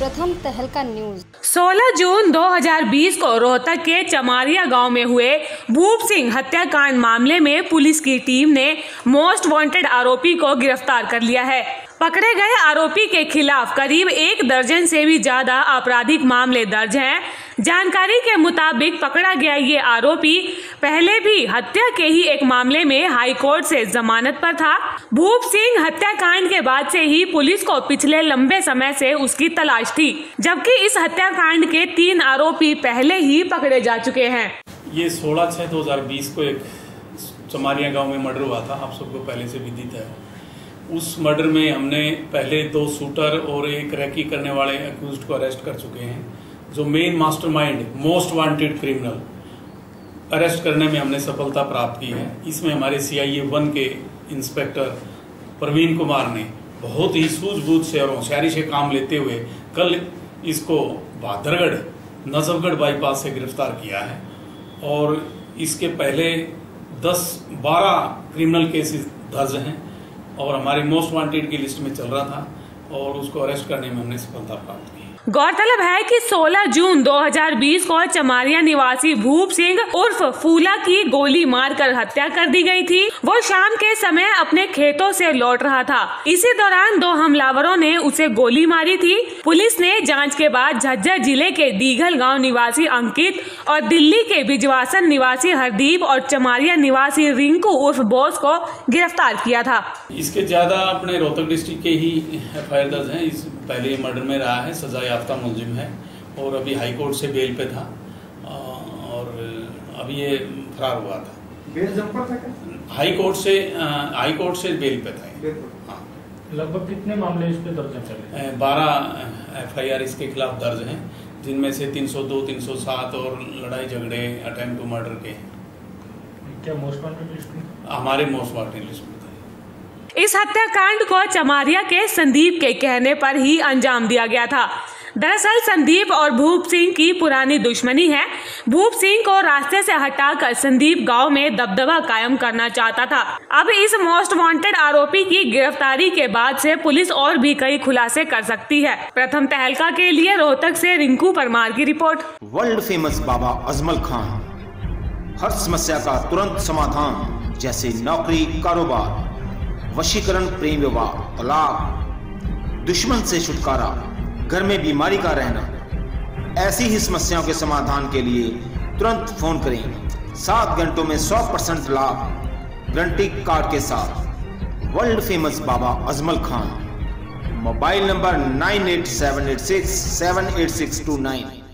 प्रथम तहलका न्यूज। 16 जून 2020 को रोहतक के चमारिया गांव में हुए भूप सिंह हत्याकांड मामले में पुलिस की टीम ने मोस्ट वांटेड आरोपी को गिरफ्तार कर लिया है। पकड़े गए आरोपी के खिलाफ करीब 1 दर्जन से भी ज्यादा आपराधिक मामले दर्ज हैं। जानकारी के मुताबिक पकड़ा गया ये आरोपी पहले भी हत्या के ही एक मामले में हाई कोर्ट से जमानत पर था। भूप सिंह हत्याकांड के बाद से ही पुलिस को पिछले लंबे समय से उसकी तलाश थी, जबकि इस हत्याकांड के 3 आरोपी पहले ही पकड़े जा चुके हैं। ये 16/6/2020 को एक चमारिया गांव में मर्डर हुआ था, आप सबको पहले से विदित है। उस मर्डर में हमने पहले 2 शूटर और एक रैकी करने वाले अक्यूज्ड को अरेस्ट कर चुके हैं। जो main mastermind most wanted criminal arrest करने में हमने सफलता प्राप्त की है। इसमें हमारे CIA 1 के इंस्पेक्टर प्रवीण कुमार ने बहुत ही सूझबूझ से और होशियारी से काम लेते हुए कल इसको बहादुरगढ़ नजफगढ़ बाईपास से गिरफ्तार किया है। और इसके पहले 10-12 क्रिमिनल केसेस दर्ज हैं और हमारे मोस्ट वांटेड की लिस्ट में चल रहा था और उसको अरेस्ट करने में हमने सफलता प्राप्त की। गौरतलब है कि 16 जून 2020 को चमारिया निवासी भूप सिंह उर्फ फूला की गोली मारकर हत्या कर दी गई थी। वो शाम के समय अपने खेतों से लौट रहा था। इसी दौरान 2 हमलावरों ने उसे गोली मारी थी। पुलिस ने जांच के बाद झज्जर जिले के दीघल गांव निवासी अंकित और दिल्ली के बिजवासन निवासी हरदीप और चमारिया निवासी रिंकू उर्फ बोस को गिरफ्तार किया था। इसके ज्यादा अपने रोहतक डिस्ट्रिक्ट के ही FIR दर्ज हैं। इस पहले मर्डर में रहा है, सजा याफ्ता मुलजिम है और अभी हाई कोर्ट से बेल पे था और अभी ये फरार हुआ था। बेल जंपर था क्या? हाई कोर्ट से बेल पे था। हाँ। लगभग कितने मामले इस पे दर्ज हैं? 12 FIR इसके खिलाफ दर्ज हैं, जिनमें से 302, 307 और लड़ाई झगड़े अटेम्प्ट टू मर्डर के हैं। क्या मोस्ट वांटेड लिस्ट में? हमारे मोस्ट वांटेड लिस्ट में। इस हत्याकांड को चमारिया के संदीप के कहने पर ही अंजाम दिया गया था। दरअसल संदीप और भूप सिंह की पुरानी दुश्मनी है। भूप सिंह को रास्ते से हटाकर संदीप गांव में दबदबा कायम करना चाहता था। अब इस मोस्ट वांटेड आरोपी की गिरफ्तारी के बाद से पुलिस और भी कई खुलासे कर सकती है। प्रथम तहलका के लिए रोहतक से रिंकू परमार की report. World famous Baba Ajmal Khan हर समस्या का तुरंत समाधान, जैसे नौकरी, कारोबार, वशीकरण, प्रेम विवाह, तलाक, दुश्मन से छुटकारा, घर में बीमारी का रहना, ऐसी ही समस्याओं के समाधान के लिए तुरंत फोन करें। 7 घंटों में 100% लाभ गारंटी कार्ड के साथ। World famous Baba Ajmal Khan. Mobile number 9878678629।